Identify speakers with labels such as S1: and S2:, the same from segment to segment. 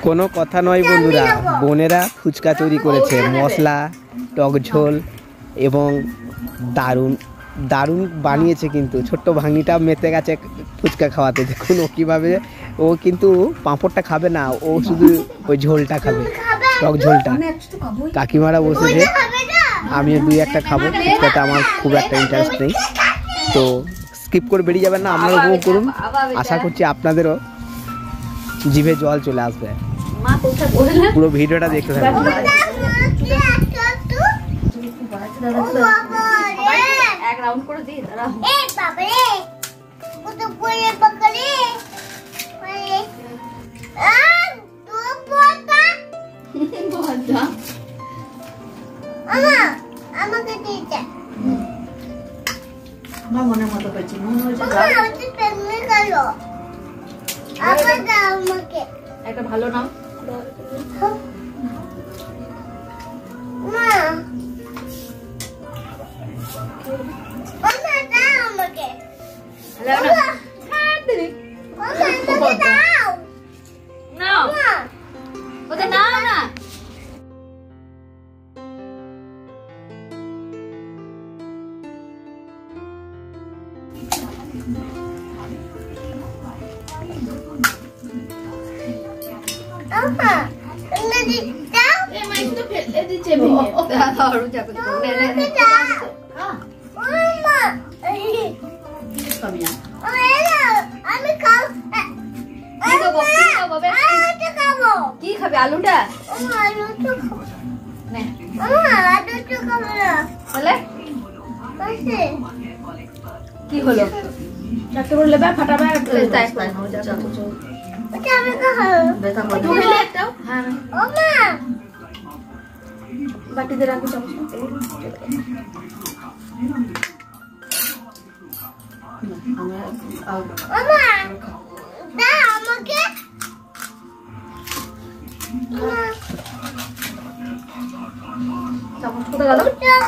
S1: কোনো কথা নয় বন্ধুরা, বোনেরা ফুচকা তৈরি করেছে, মশলা, টক ঝোল এবং দারুণ দারুণ বানিয়েছে। কিন্তু ছোট্ট ভাগ্নিটা মেতে গেছে ফুচকা খাওয়াতে। দেখুন ও কীভাবে, ও কিন্তু পাঁপড়টা খাবে না, ও শুধু ওই ঝোলটা খাবে, টক ঝোলটা। কাকিমারা বসেছে, আমিও দুই একটা খাবো, ফুচকাতে আমার খুব একটা ইন্টারেস্ট নেই। তো স্কিপ করে বেরিয়ে যাবেন না, আপনারা উপভোগ করুন। আশা করছি আপনাদেরও জিভে জল চলে আসবে। পুরো ভিডিওটা দেখতে থাকুন।
S2: আমার মনের মতো পেয়েছি, মনে হচ্ছে একটা ভালো নাম। কি খাবে? আলুটা কি হলো? চারটে করে লেবে ফাটাবে, বাটিতে রাখবো চামচ। চামচ কোথায় গেল?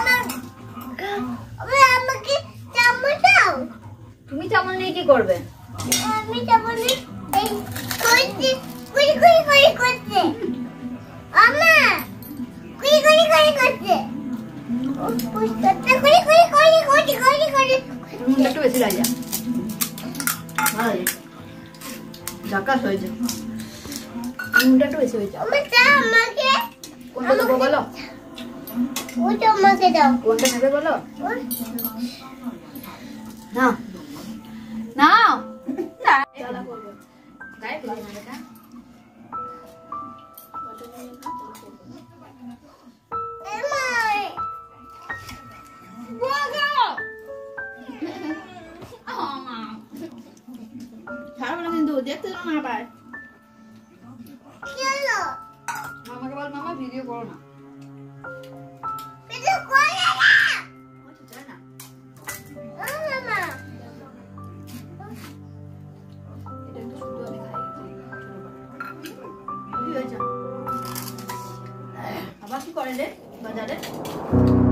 S2: তুমি চামচ নিয়ে কি করবে? আমি চামচ নিয়ে এই করতে কুই কুই কুই করতে। আমা কুই কুই কুই করতে। ও কুই করতে কুই কুই কুই কুই কুই কুই। একটু বেশি লাগা। ভাই জাকাস হয়ে যায়। মুন্ডা একটু বেশি হয়ে যায়। আমাকে কোনটা দেবো বলো? ওটা আমাকে দাও। কোনটা নেবে বলো? না না না চলা করব। গায়ে দিই না এটা। এমাই বগো আমা খারাপ কিন্তু দেখতে না আবার কি হলো? মামাকে বল মামা ভিডিও করো না। ভিডিও করে না। আচ্ছা চাই না। মামা আবার কি করে রে বাজারে?